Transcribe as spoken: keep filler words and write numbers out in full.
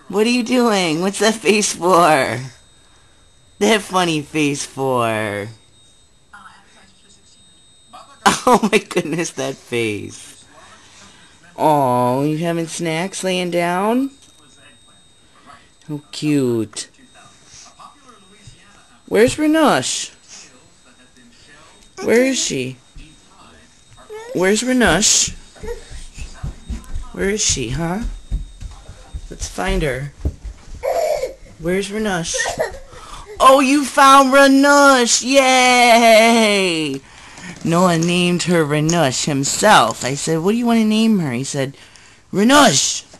What are you doing? What's that face for? That funny face for? Oh my goodness, that face. Oh, you having snacks laying down? How cute. Where's Ranoosh? Where is she? Where's Ranoosh? Where is she, huh? Let's find her. Where's Ranoosh? Oh, you found Ranoosh! Yay! Noah named her Ranoosh himself. I said, what do you want to name her? He said, Ranoosh!